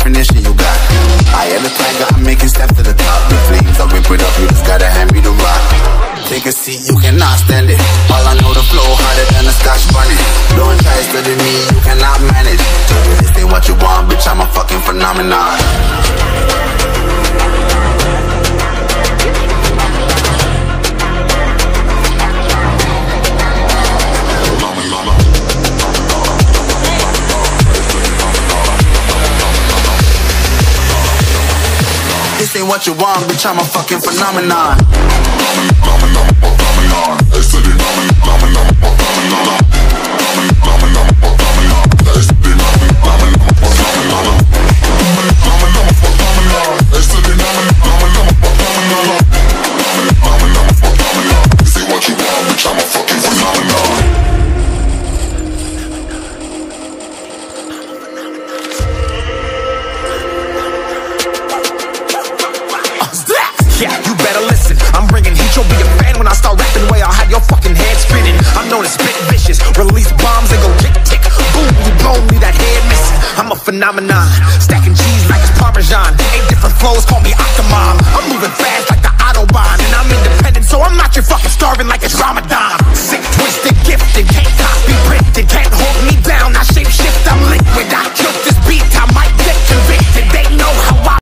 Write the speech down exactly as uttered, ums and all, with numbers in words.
definition you got. I am the tiger, I'm making steps to the top. The flames, I rip it up, you just gotta hand me the rock. Take a seat, you cannot stand it. All I know, the flow harder than a Scotch bunny. Don't try studying me, you cannot manage. This ain't what you want, bitch, I'm a fucking phenomenon. This ain't what you want, bitch, I'm a fucking phenomenon. Phenomenon, phenomenon, phenomenon.